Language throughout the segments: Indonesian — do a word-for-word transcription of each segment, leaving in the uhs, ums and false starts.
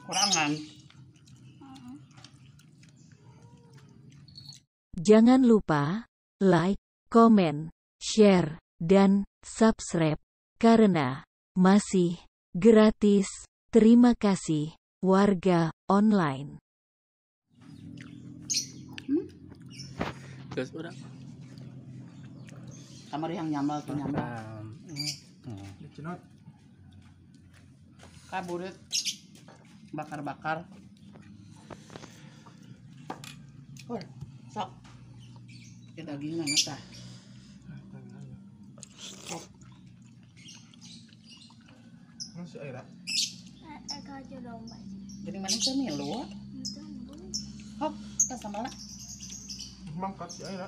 Kurangan. Jangan lupa like, komen, share, dan subscribe karena masih gratis. Terima kasih warga online. Hmm? Terus udah. Kamar yang nyambal tuh nyambal. Hmm. Dicenot. Kaburit bakar-bakar. Oh, sok. Kita dagingnya nata. Sok. Masih air. Eka aja domba. Jadi mana sih milu? Hop, kita sama lah. Mangkat si air.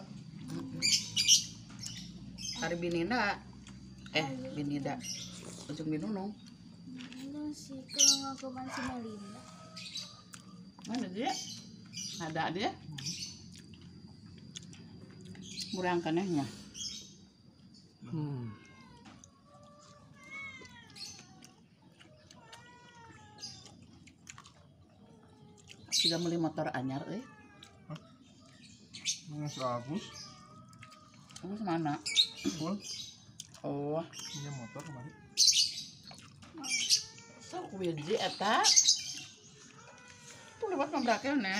Hari Binida. Eh, Binida. Ujung Binunung. Itu sih kalau ngakuman si Melinda. Mana dia? Ada dia? Murang kanehnya. Hmm. Sudah beli motor anyar eh. Mas Agus. Terus mana? Full. Oh, Punya motor kemarin. sok wiji eta. Tuh lewat membrakel nih.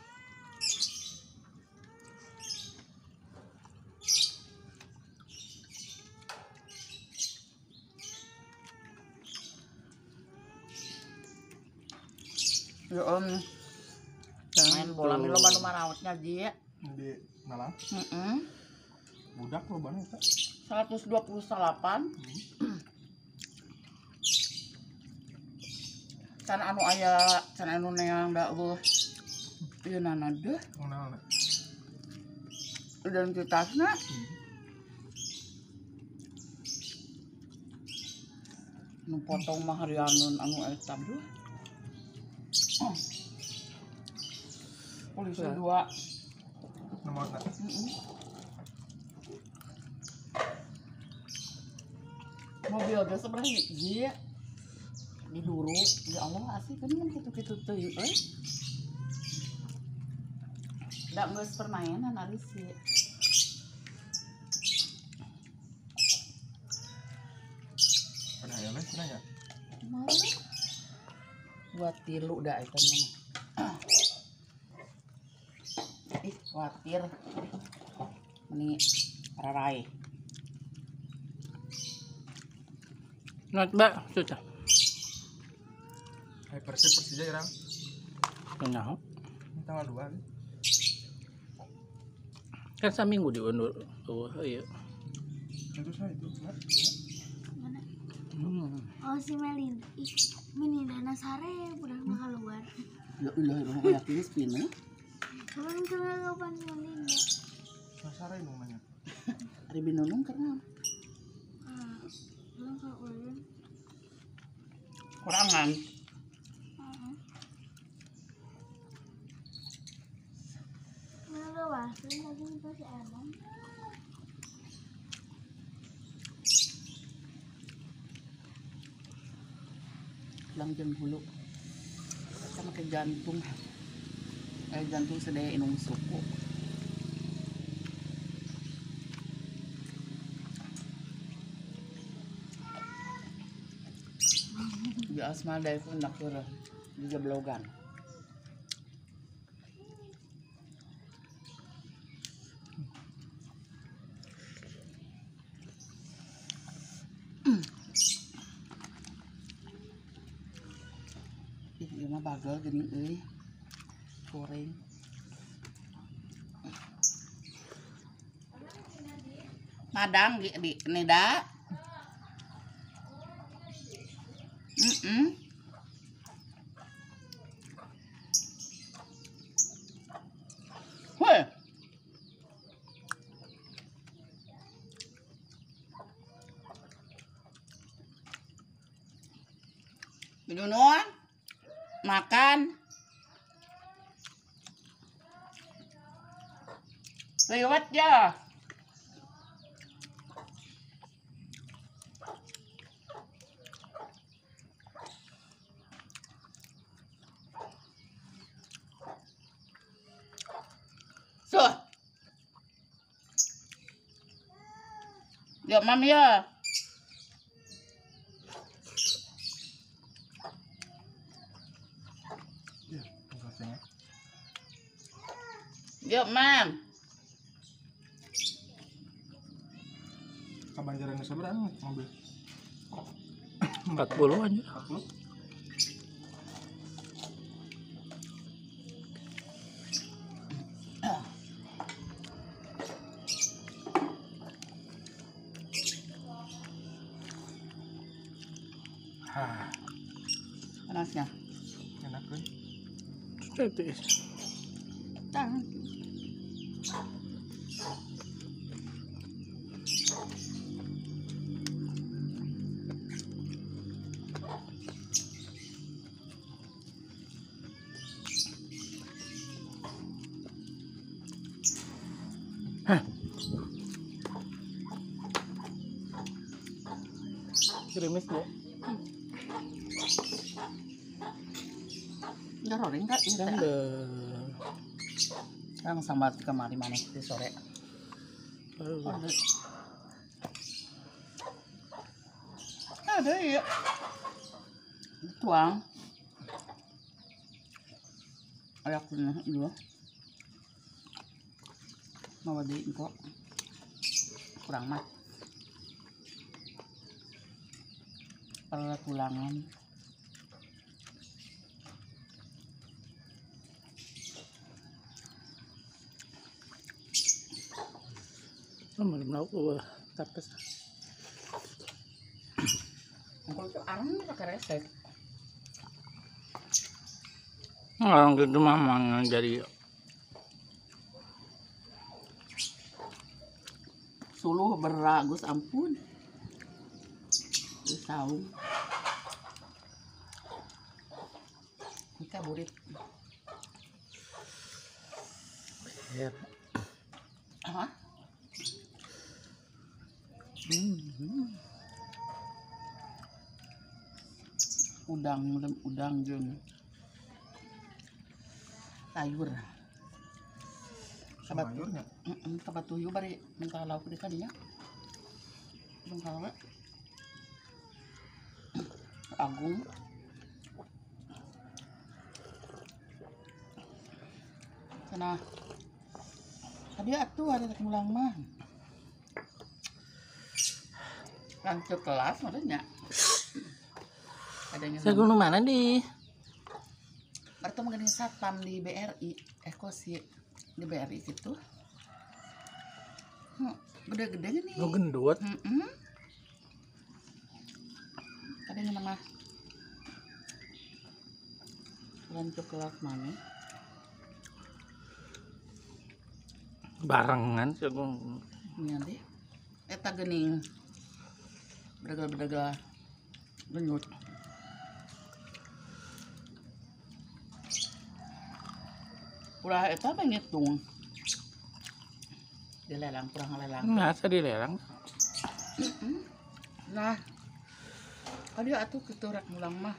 Ya om, main bola milo baru marawatnya dia. Di Malang. Heeh. Budak lo banget tak? seratus dua puluh delapan. Can anu aya, can anu neang da eueuh. Ieu nana deh. Kenal. Identitasna. Nu potong mah harianun anu eta deh. Oh. Polisi dua. Nomor tak? Mm-mm. Mobil ge sebenarnya dia diduru, ya Allah asik kan mun kitu-kitu teuing euy. Da geus permainan ari sih. Pernah ya les pernah ya? Mau buat tilu dah eta mah. Ih, khawatir. Ini rarai. Not ba sudah. Hai Persib Persija jarang. Kenal. Tanggal dua. Kan saminggu diundur. Oh iya. Itu saya itu. Mana? Hmm. Oh si Melinda. Ih, Melinda nasare udah mah keluar. Ya Allah, orang kayak kinis pina. Kapan kenal kapan si Melinda? Sasarai namanya. Ari binunung karena Ah, belum keluar. kurangan. Mana gak wasin tadi itu si Emang. Langjeng hulu. Sama ke jantung. Eh jantung sedaya inung suku. Di asma dari pun nakura di jablogan. Ih, ieu mah bagel gini euy. Goreng. Madang di, di nida. Mm-mm. Weh. Minuman, makan, lewat ya. Yuk mam ya. Iya, kacangnya. Yuk mam. Kabanjarannya seberang mobil? empat puluh aja. empat puluh. Hah, Panasnya. enak kan? Seperti itu. Tangan. Gerimis ya. Enggak roring kak. Iya, Dan Teh. the Sekarang sambat kemari mana di sore. Ada. Ada ya. Tuang. Ayak punya dua. Mau di kok. Kurang mah. Kalau tulangan. Nomor mau gua tapes. Kalau tuh angin pakai resep. Orang gitu mamang jadi Suluh beragus ampun. Terus tahu. Kita burit. ya. Hah? Hmm. Udang, udang, udang jeung sayur. Kabat Sayurnya? Heeh, kabat tuyul bari mentah lauk di kadinya. Bengkal we. Agung. Sana. Tadi atuh ada tak mulang mah. Lanjut kelas maksudnya. Adanya Saya gunung mana di? bertemu dengan satpam di B R I, ekosi di B R I gitu. Hmm, gede-gede nih. Lu gendut. Mm-mm. Adanya nama lanjut kelas mana? Barengan saya gunung. Ini deh. Eta gening. Bedagal-bedagal genyut. Ulah eta mah ngitung. Dilelang kurang lelang. Nggak di lerang. Nah, ada atuh kitu rek mulang mah.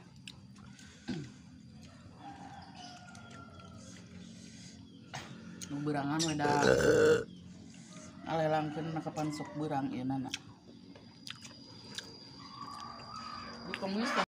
Nu berangan we da. Alelangkeun na kapan sok berang ieu nana. Di komunis